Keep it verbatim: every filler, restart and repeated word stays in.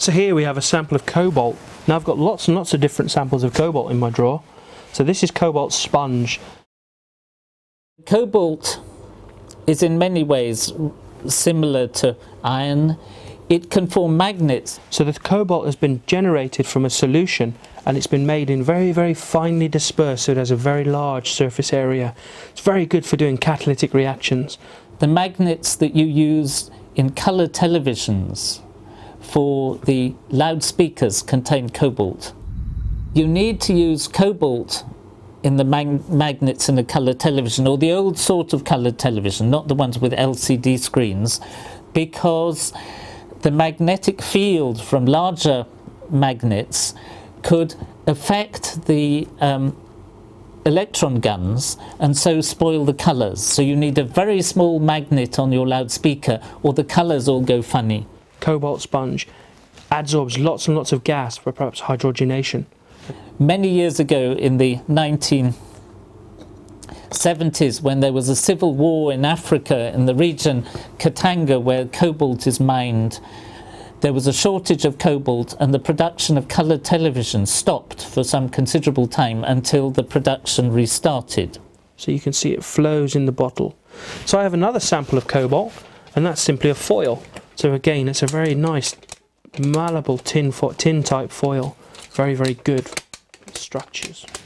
So here we have a sample of cobalt. Now I've got lots and lots of different samples of cobalt in my drawer. So this is cobalt sponge. Cobalt is in many ways similar to iron. It can form magnets. So the cobalt has been generated from a solution and it's been made in very, very finely dispersed, so it has a very large surface area. It's very good for doing catalytic reactions. The magnets that you use in colour televisions for the loudspeakers contain cobalt. You need to use cobalt in the mag magnets in a colour television, or the old sort of colour television, not the ones with L C D screens, because the magnetic field from larger magnets could affect the um, electron guns and so spoil the colours. So you need a very small magnet on your loudspeaker or the colours all go funny. Cobalt sponge adsorbs lots and lots of gas for perhaps hydrogenation. Many years ago in the nineteen seventies, when there was a civil war in Africa in the region Katanga where cobalt is mined, there was a shortage of cobalt and the production of colour television stopped for some considerable time until the production restarted. So you can see it flows in the bottle. So I have another sample of cobalt, and that's simply a foil. So again, it's a very nice malleable tin, tin type foil. Very, very good structures.